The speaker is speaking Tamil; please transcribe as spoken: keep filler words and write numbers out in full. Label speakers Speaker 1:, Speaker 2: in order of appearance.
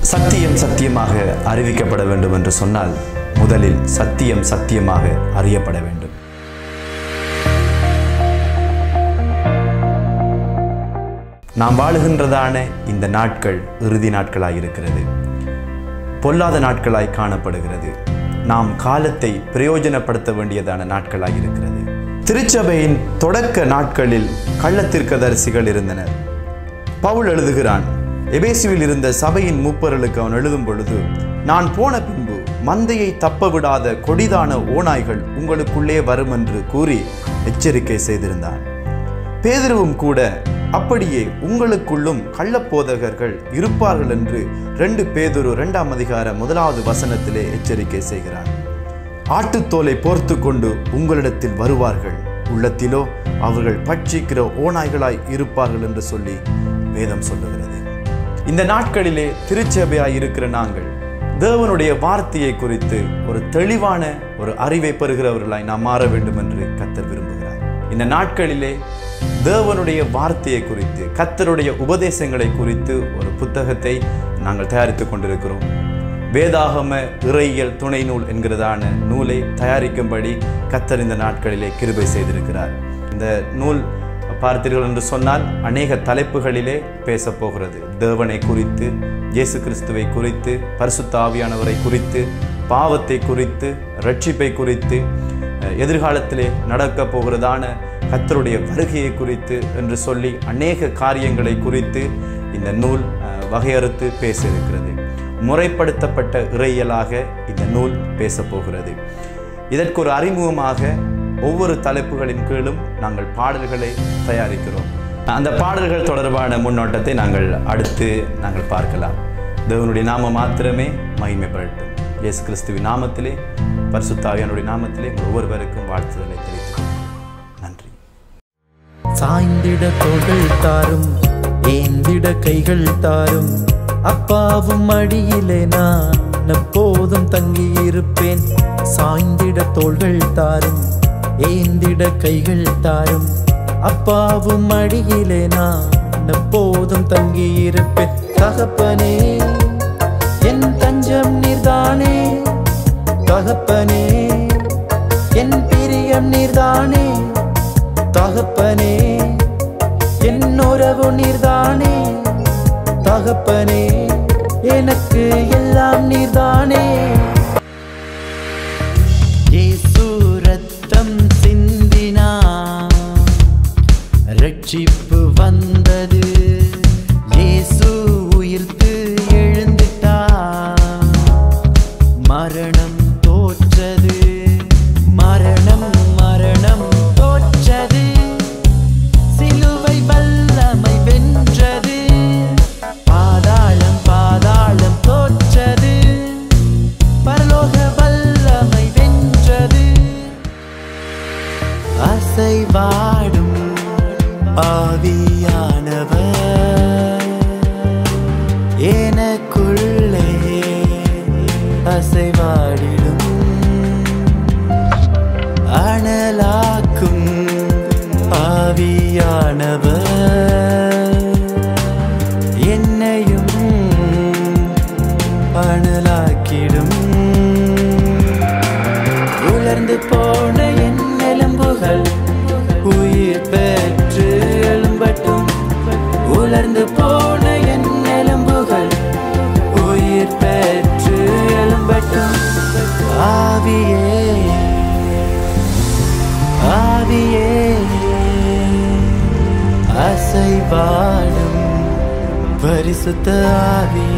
Speaker 1: சத்தியம் சத்தியமாக அறிவிக்கப்பட வேண்டும் என்று சொன்னால் முதலில் சத்தியம் சத்தியமாக அறியப்பட வேண்டும். நாம் வாழுகின்றதான இந்த நாட்கள் இறுதி நாட்களாய் இருக்கிறது, பொல்லாத நாட்களாய் காணப்படுகிறது. நாம் காலத்தை பிரயோஜனப்படுத்த வேண்டியதான நாட்களாய் இருக்கிறது. திருச்சபையின் தொடக்க நாட்களில் கள்ளத்தீர்க்கதரிசிகள் இருந்தனர். பவுல் எழுதுகிறான், எபேசுவில் இருந்த சபையின் மூப்பர்களுக்கு அவன் எழுதும் பொழுது, நான் போன பின்பு மந்தையை தப்ப விடாத கொடிதான ஓநாய்கள் உங்களுக்குள்ளே வரும் என்று கூறி எச்சரிக்கை செய்திருந்தான். பேதுருவும் கூட அப்படியே உங்களுக்குள்ளும் கள்ளப்போதகர்கள் இருப்பார்கள் என்று ரெண்டு பேதுரு இரண்டாம் அதிகார முதலாவது வசனத்திலே எச்சரிக்கை செய்கிறான். ஆட்டுத்தோலை போர்த்து கொண்டு உங்களிடத்தில் வருவார்கள், உள்ளத்திலோ அவர்கள் பட்சிக்கிற ஓநாய்களாய் இருப்பார்கள் என்று சொல்லி வேதம் சொல்லுகிறது. இந்த நாட்களிலே திருச்சபையாய் இருக்கிற நாங்கள் தேவனுடைய வார்த்தையை குறித்து ஒரு தெளிவான ஒரு அறிவை பெறுகிறவர்களாய் நாம் மாற வேண்டும் என்று கர்த்தர் விரும்புகிறார். இந்த நாட்களிலே தேவனுடைய வார்த்தையை குறித்து, கர்த்தருடைய உபதேசங்களை குறித்து ஒரு புத்தகத்தை நாங்கள் தயாரித்துக் கொண்டிருக்கிறோம். வேதாகம இறையியல் துணை நூல் என்கிறதான நூலை தயாரிக்கும்படி கர்த்தர் இந்த நாட்களிலே கிருபை செய்திருக்கிறார். இந்த நூல் பார்த்தீர்கள் என்று சொன்னால் அநேக தலைப்புகளிலே பேச போகிறது. தேவனை குறித்து, இயேசு கிறிஸ்துவை குறித்து, பரிசுத்த ஆவியானவரை குறித்து, பாவத்தை குறித்து, ரட்சிப்பை குறித்து, எதிர்காலத்திலே நடக்க போகிறதான கர்த்தருடைய வருகையை குறித்து என்று சொல்லி அநேக காரியங்களை குறித்து இந்த நூல் வகையறுத்து பேச இருக்கிறது. முறைப்படுத்தப்பட்ட இறையியலாக இந்த நூல் பேச போகிறது. இதற்கு ஒரு அறிமுகமாக ஒவ்வொரு தலைப்புகளின் கீழும் நாங்கள் பாடல்களை தயாரிக்கிறோம். அந்த பாடல்கள் தொடர்பான முன்னோட்டத்தை நாங்கள் அடுத்து நாங்கள் பார்க்கலாம். தேவனுடைய நாமம் மாத்திரமே மகிமை பெறட்டும். இயேசு கிறிஸ்துவின் நாமத்திலே, பரிசுத்த ஆவியானவருடைய நாமத்திலே ஒவ்வொருவருக்கும் வாழ்த்துதலை தெரிவித்துக் நன்றி.
Speaker 2: சாய்ந்திட தோள்கள் தாரும், ஏந்திட கைகள் தாரும், அப்பாவும் அடியிலே நான் எப்போதும் தங்கியிருப்பேன். சாய்ந்திட தோள்கள் தாரும், ஏந்திட கைகள் தாரும், அப்பாவும் அடியிலே நான் எப்போதும் தங்கியிருப்பேன். தகப்பனே என் தஞ்சம் நீர்தானே, தகப்பனே என் பிரியம் நீர்தானே, தகப்பனே என் உறவு நீர்தானே, தகப்பனே எனக்கு எல்லாம் நீர்தானே. இயேசு ரத்தம் சிந்தினா ரட்சிப்பு வந்தது, இயேசு உயிர்த்து எழுந்துட்டா மரணம் தோற்றது, மரணம் மரணம் தோற்றது, சிலுவை வல்லமை வென்றது, பாதாளம் பாதாளம் தோற்றது, பரலோக வல்லமை வென்றது. அசைவாடும் ஆவியானவர் எனக்குள்ளே அசைவாடிடும், அனலாக்கும் ஆவியானவர் என்னையும் அனலாக்கிடும். உலர்ந்து போன என் எலும்புகள் உயிர் பெற்று எழும்பட்டும், உலர்ந்து போன என் எலும்புகள் உயிர் பெற்று எழும்பட்டும். ஆவியே ஆவியே அசைவாடும் பரிசுத்த ஆவியே.